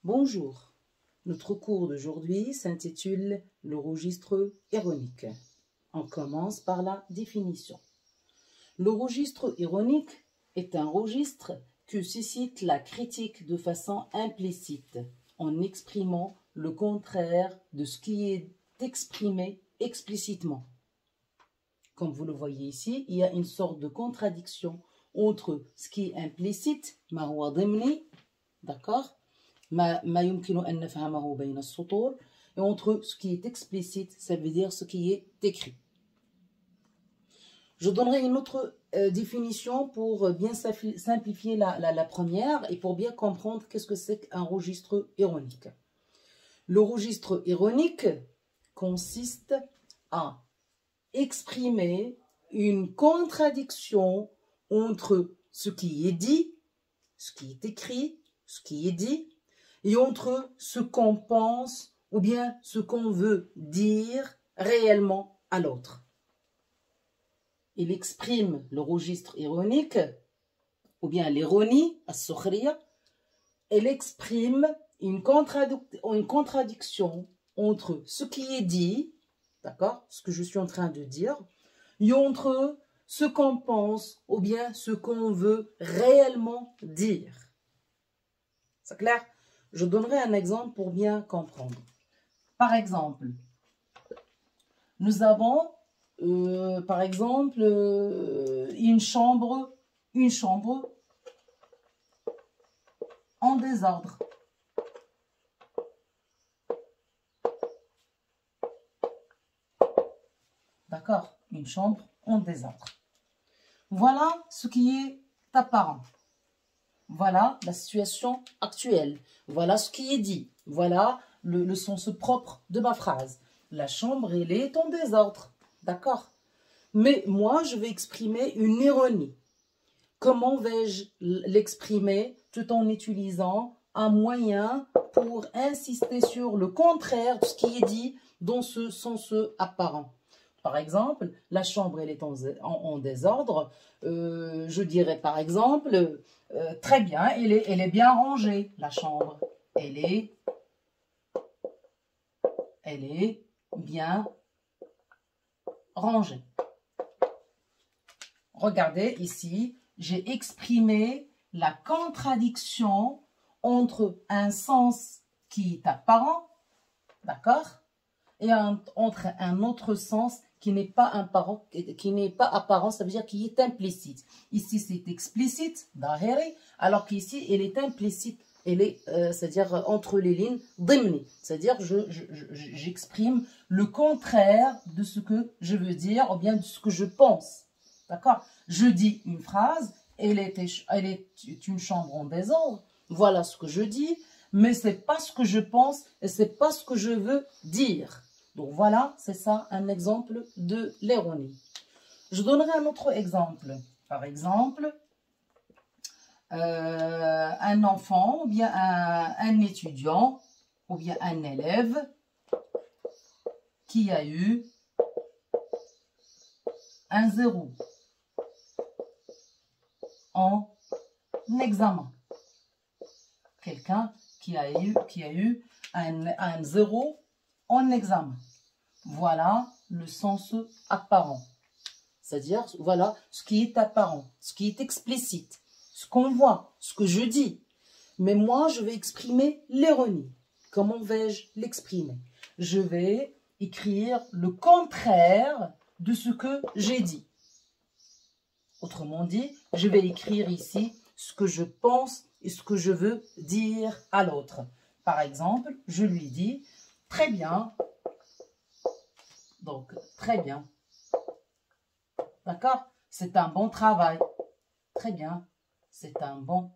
Bonjour, notre cours d'aujourd'hui s'intitule « Le registre ironique ». On commence par la définition. Le registre ironique est un registre que suscite la critique de façon implicite, en exprimant le contraire de ce qui est exprimé explicitement. Comme vous le voyez ici, il y a une sorte de contradiction entre ce qui est implicite, d'accord, et entre ce qui est explicite, ça veut dire ce qui est écrit. Je donnerai une autre définition pour bien simplifier la première et pour bien comprendre qu'est-ce que c'est qu'un registre ironique. Le registre ironique consiste à exprimer une contradiction entre ce qui est dit, ce qui est écrit, ce qui est dit, et entre ce qu'on pense ou bien ce qu'on veut dire réellement à l'autre. Il exprime le registre ironique, ou bien l'ironie, as-sukhriya, elle exprime une contradiction entre ce qui est dit, d'accord, ce que je suis en train de dire, et entre ce qu'on pense ou bien ce qu'on veut réellement dire. C'est clair? Je donnerai un exemple pour bien comprendre. Par exemple, nous avons par exemple une chambre en désordre. D'accord? Une chambre en désordre. Voilà ce qui est apparent. Voilà la situation actuelle. Voilà ce qui est dit. Voilà le sens propre de ma phrase. La chambre, elle est en désordre. D'accord? Mais moi, je vais exprimer une ironie. Comment vais-je l'exprimer tout en utilisant un moyen pour insister sur le contraire de ce qui est dit dans ce sens apparent? Par exemple, la chambre, elle est en désordre. Je dirais par exemple, très bien, elle est bien rangée, la chambre. Elle est bien rangée. Regardez ici, j'ai exprimé la contradiction entre un sens qui est apparent, d'accord, et entre un autre sens qui n'est pas apparent, ça veut dire qui est implicite. Ici, c'est explicite, d'ahiri, alors qu'ici, elle est implicite, c'est-à-dire entre les lignes, dimni, c'est-à-dire j'exprime le contraire de ce que je veux dire ou bien de ce que je pense. D'accord? Je dis une phrase, elle est une chambre en désordre, voilà ce que je dis, mais ce n'est pas ce que je pense et ce n'est pas ce que je veux dire. Donc voilà, c'est ça un exemple de l'ironie. Je donnerai un autre exemple. Par exemple, un enfant ou bien un étudiant ou bien un élève qui a eu un 0 en examen. Quelqu'un qui a eu un 0 en examen. Voilà le sens apparent. C'est-à-dire, voilà ce qui est apparent, ce qui est explicite, ce qu'on voit, ce que je dis. Mais moi, je vais exprimer l'ironie. Comment vais-je l'exprimer? Je vais écrire le contraire de ce que j'ai dit. Autrement dit, je vais écrire ici ce que je pense et ce que je veux dire à l'autre. Par exemple, je lui dis « Très bien ». Donc, très bien. D'accord? C'est un bon travail. Très bien. C'est un bon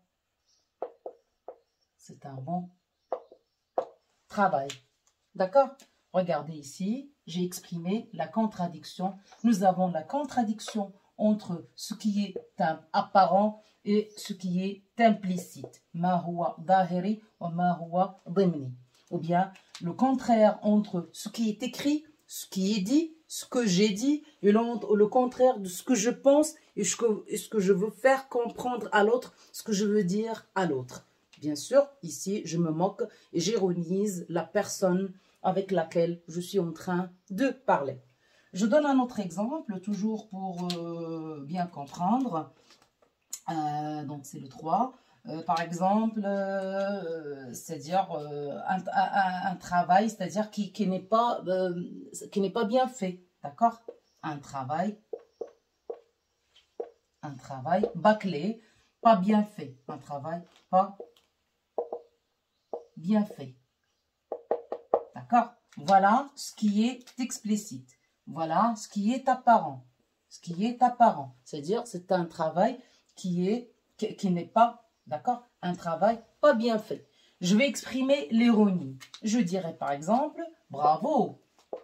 travail. D'accord? Regardez ici, j'ai exprimé la contradiction. Nous avons la contradiction entre ce qui est apparent et ce qui est implicite. Ma huwa dahiri wa ma huwa dimni. Ou bien le contraire entre ce qui est écrit, ce qui est dit, ce que j'ai dit, et le contraire de ce que je pense et ce que je veux faire comprendre à l'autre, ce que je veux dire à l'autre. Bien sûr, ici, je me moque et j'ironise la personne avec laquelle je suis en train de parler. Je donne un autre exemple, toujours pour bien comprendre. Donc, c'est le 3. Par exemple, c'est-à-dire un travail, c'est-à-dire qui n'est pas bien fait. D'accord? Un travail bâclé, pas bien fait. Un travail pas bien fait. D'accord? Voilà ce qui est explicite. Voilà ce qui est apparent. Ce qui est apparent. C'est-à-dire, c'est un travail qui n'est pas, d'accord? Un travail pas bien fait. Je vais exprimer l'ironie. Je dirais par exemple, bravo.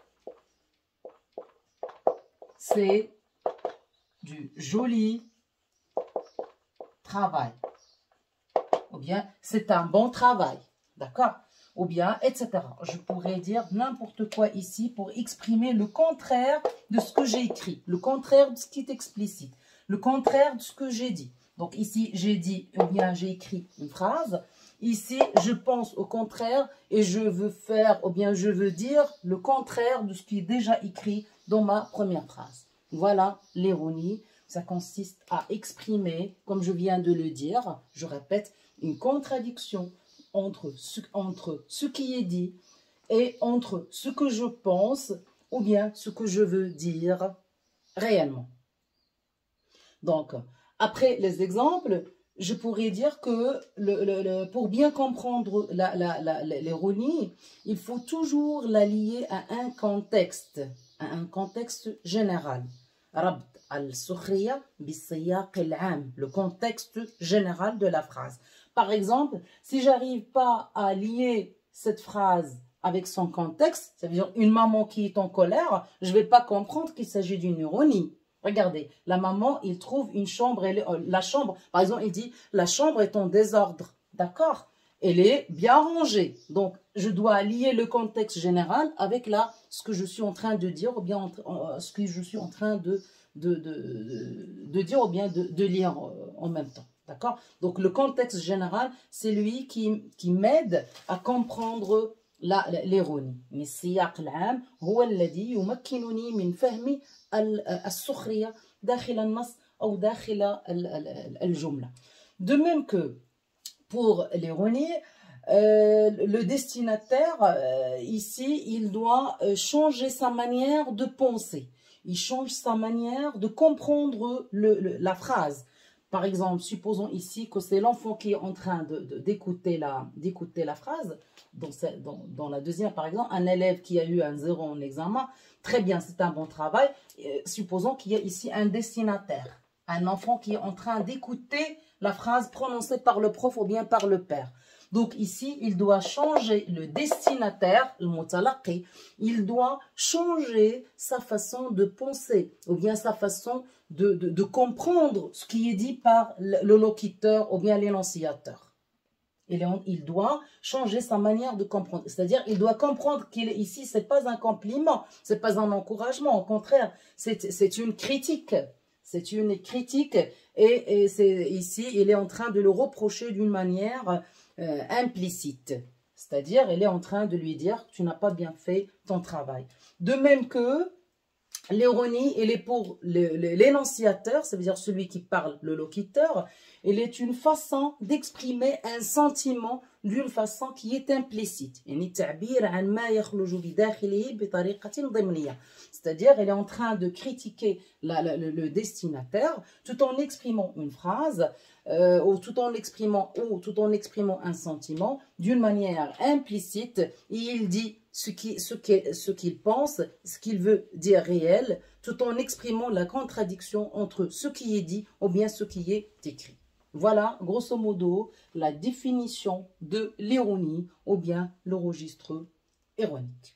C'est du joli travail. Ou bien, c'est un bon travail. D'accord? Ou bien, etc. Je pourrais dire n'importe quoi ici pour exprimer le contraire de ce que j'ai écrit. Le contraire de ce qui est explicite. Le contraire de ce que j'ai dit. Donc ici, j'ai dit, ou bien j'ai écrit une phrase. Ici, je pense au contraire et je veux faire, ou bien je veux dire le contraire de ce qui est déjà écrit dans ma première phrase. Voilà l'ironie. Ça consiste à exprimer, comme je viens de le dire, je répète, une contradiction entre ce qui est dit et entre ce que je pense ou bien ce que je veux dire réellement. Donc, après les exemples, je pourrais dire que pour bien comprendre l'ironie, il faut toujours la lier à un contexte général. Le contexte général de la phrase. Par exemple, si j'arrive pas à lier cette phrase avec son contexte, ça veut dire une maman qui est en colère, je vais pas comprendre qu'il s'agit d'une ironie. Regardez, la maman, il trouve une chambre, la chambre, par exemple, il dit, la chambre est en désordre, d'accord? Elle est bien rangée. Donc, je dois lier le contexte général avec ce que je suis en train de dire, ou bien ce que je suis en train de dire, ou bien de lire en même temps. D'accord? Donc, le contexte général, c'est lui qui m'aide à comprendre l'ironie. Mais السياق العام هو الذي يمكنني من فهم السخرية داخل النص أو داخل الجملة. De même que pour l'ironie, le destinataire, ici, il doit changer sa manière de penser. Il change sa manière de comprendre la phrase. Par exemple, supposons ici que c'est l'enfant qui est en train d'écouter la phrase. Dans la deuxième, par exemple, un élève qui a eu un 0 en examen, très bien, c'est un bon travail. Supposons qu'il y a ici un destinataire, un enfant qui est en train d'écouter la phrase prononcée par le prof ou bien par le père. Donc ici, il doit changer le destinataire, le mutalaqi, il doit changer sa façon de penser ou bien sa façon de comprendre ce qui est dit par le locuteur ou bien l'énonciateur. Il doit changer sa manière de comprendre. C'est-à-dire, il doit comprendre qu'ici, ce n'est pas un compliment, ce n'est pas un encouragement. Au contraire, c'est une critique. C'est une critique et ici, il est en train de le reprocher d'une manière implicite. C'est-à-dire, il est en train de lui dire que tu n'as pas bien fait ton travail. De même que l'ironie, elle est pour l'énonciateur, ça veut dire celui qui parle, le locuteur. Elle est une façon d'exprimer un sentiment d'une façon qui est implicite. C'est-à-dire, elle est en train de critiquer le destinataire tout en exprimant une phrase ou tout en exprimant un sentiment d'une manière implicite. Et il dit ce qu'il pense, ce qu'il veut dire réel, tout en exprimant la contradiction entre ce qui est dit ou bien ce qui est écrit. Voilà, grosso modo, la définition de l'ironie ou bien le registre ironique.